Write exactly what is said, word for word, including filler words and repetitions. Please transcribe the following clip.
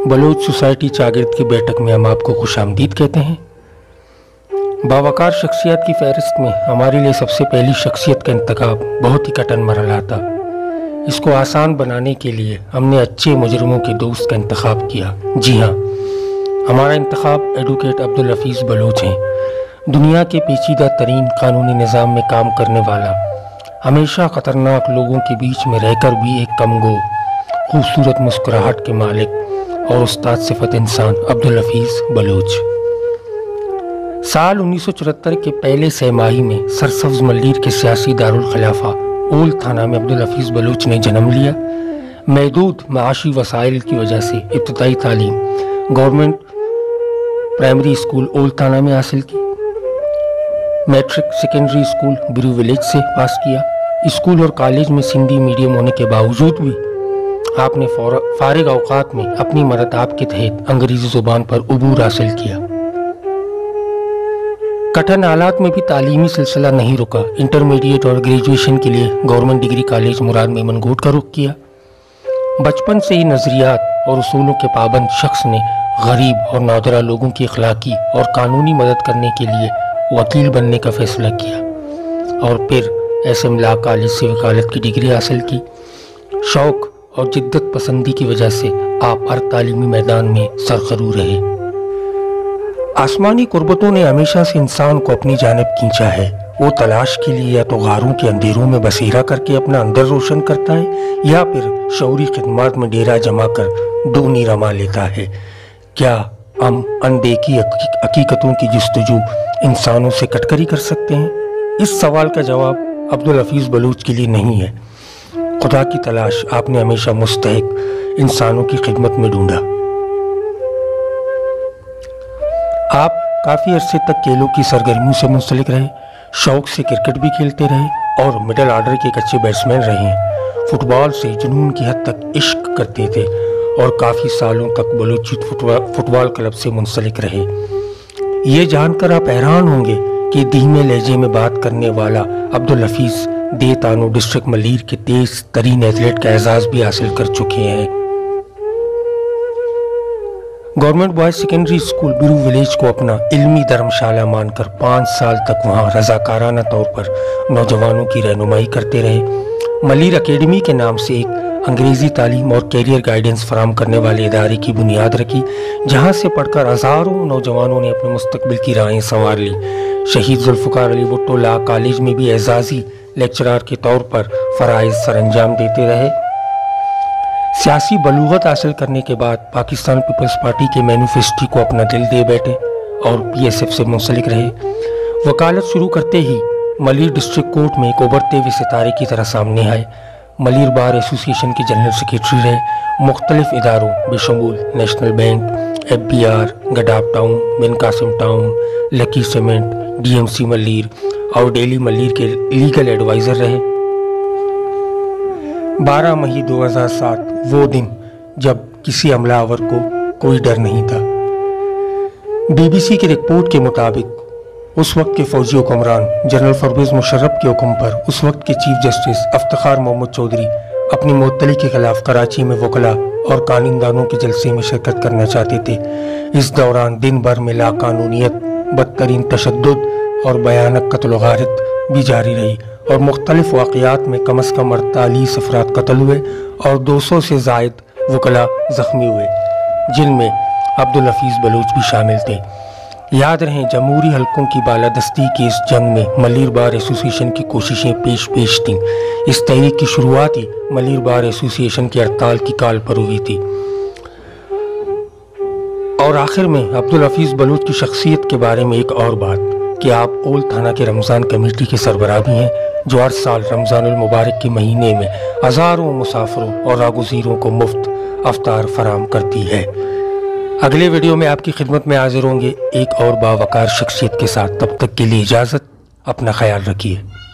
Bloch society चागिर्द की बैठक में हम आपको खुश आमदीद कहते हैं। बावकार शख्सियत की फहरिस्त में हमारे लिए सबसे पहली शख्सियत का इंतखाब बहुत ही कठिन मरहला था। इसको आसान बनाने के लिए हमने अच्छे मुजरिमों के दोस्त का इंतखाब किया। जी हाँ, हमारा इंतखाब एडवोकेट अब्दुल हफीज़ बलोच हैं। दुनिया के पेचीदा तरीन कानूनी निज़ाम में काम करने वाला, हमेशा ख़तरनाक लोगों के बीच में रहकर भी एक कमगो, खूबसूरत मुस्कुराहट के मालिक और उस्ताद सिफत इंसान अब्दुल हफीज़ बलोच। साल उन्नीस सौ चौहत्तर के पहले सहमाही में सरसब्ज़ मल्लीर के सियासी दारुल खिलाफा ओल्ड थाना में अब्दुल हफीज़ बलोच ने जन्म लिया। महदूद माशी वसाइल की वजह से इब्तदाई तालीम गवर्नमेंट प्राइमरी स्कूल ओल्ड थाना में हासिल की। Matric secondary school Biru village से पास किया। स्कूल और कॉलेज में सिंधी मीडियम होने के बावजूद भी आपने फारिग औकात में अपनी मदद आपके तहत अंग्रेजी जुबान पर उबूर हासिल किया। कठिन हालात में भी तालीमी सिलसिला नहीं रुका। इंटरमीडिएट और ग्रेजुएशन के लिए government degree college Murad Memon Goth का रुख किया। बचपन से ही नज़रियात और उसूलों के पाबंद शख्स ने गरीब और नादरा लोगों की अखलाकी और कानूनी मदद करने के लिए वकील बनने का फैसला किया और फिर एस एम लॉ कॉलेज से वकालत की डिग्री हासिल की। शौक़ और जिद्दत पसंदी की वजह से आप हर तालीमी मैदान में सरखरू रहे। आसमानी कुर्बतों ने हमेशा से इंसान को अपनी जानिब खींचा है। वो तलाश के लिए या तो गारों के अंधेरों में बसेरा करके अपना अंदर रोशन करता है या फिर शौरी खिदमत में डेरा जमा कर दूनी रमा लेता है। क्या हम अनदेखी हकीकतों की जुस्तजू इंसानों से कटकरी कर सकते हैं? इस सवाल का जवाब अब्दुल हफीज़ बलोच के लिए नहीं है। खुदा की तलाश आपने हमेशा मुस्तहिक इंसानों की खिदमत में ढूंढा। आप काफ़ी अरसे तक खेलों की सरगर्मियों से मुंसलिक रहे, शौक से क्रिकेट भी खेलते रहे और मिडिल ऑर्डर के एक अच्छे बैट्समैन रहे हैं। फुटबॉल से जुनून की हद तक इश्क करते थे और काफ़ी सालों तक बलूची फुटबॉल क्लब से मुंसलिक रहे। ये जानकर आप हैरान होंगे कि धीमे लहजे में बात करने वाला अब्दुल हफीज़ दे तानो डिस्ट्रिक्ट मल्लीर के तेज तरीन एथलीट का एजाज़ भी हासिल कर चुके हैं। Government boys secondary school Biru village को अपना इल्मी धर्मशाला मानकर पाँच साल तक वहाँ रजाकाराना तौर पर नौजवानों की रहनुमाई करते रहे। मल्लीर अकेडमी के नाम से एक अंग्रेज़ी तालीम और कैरियर गाइडेंस फराम करने वाले इदारे की बुनियाद रखी, जहाँ से पढ़कर हज़ारों नौजवानों ने अपने मुस्तकबिल की राहें संवार ली। शहीद जुल्फ़िकार अली भुट्टो लॉ कॉलेज में भी एजाज़ी लेक्चरार के तौर पर फ़राइज़ सरअंजाम देते रहे। सियासी बलूगत हासिल करने के बाद पाकिस्तान पीपल्स पार्टी के मैनिफेस्टो को अपना दिल दे बैठे और पी एस एफ से मुंसलिक रहे। वकालत शुरू करते ही मल्लीर डिस्ट्रिक्ट कोर्ट में एक उभरते हुए सितारे की तरह सामने आए। मल्लीर बार एसोसिएशन के जनरल सेक्रेटरी रहे। मुख्तलिफ इदारों बेशमूल national bank, F B R, Gadap town, Bin Qasim town, lucky cement, D M C Malir और डेली मल्लीर के लीगल एडवाइज़र रहे। बारह मई दो हज़ार सात वो दिन जब किसी हमलावर को कोई डर नहीं था। बी बी सी की रिपोर्ट के मुताबिक उस वक्त के फौजी हुक्मरान जनरल परवेज़ मुशर्रफ के हुक्म पर उस वक्त के चीफ जस्टिस इफ्तिखार मोहम्मद चौधरी अपनी मुअत्तली के खिलाफ कराची में वकला और कानूनदानों के जलसे में शिरकत करना चाहते थे। इस दौरान दिन भर में लाकानूनियत, बदतरीन तशद्दुद और भयानक कत्ल गारत भी जारी रही और मुख्तलिफ वाक़यात में कम अज़ कम अड़तालीस अफराद कत्ल हुए और दो सौ से ज़ायद वकला ज़ख्मी हुए, जिनमें अब्दुल हफीज़ बलोच भी शामिल थे। याद रहें, जमहूरी हलकों की बालादस्ती की इस जंग में मल्लीर बार एसोसिएशन की कोशिशें पेश पेश थीं। इस तहरीक की शुरुआत ही मल्लीर बार एसोसिएशन की हड़ताल की काल पर हुई थी। और आखिर में अब्दुल हफीज़ बलोच की शख्सियत के बारे में एक और बात कि आप ओल्ड थाना के रमज़ान कमेटी के सरबराह भी हैं, जो हर साल रमज़ानुल मुबारक के महीने में हज़ारों मुसाफिरों और रागुज़ीरों को मुफ्त अफ्तार फराम करती है। अगले वीडियो में आपकी खिदमत में हाजिर होंगे एक और बावकार शख्सियत के साथ। तब तक के लिए इजाज़त, अपना ख्याल रखिए।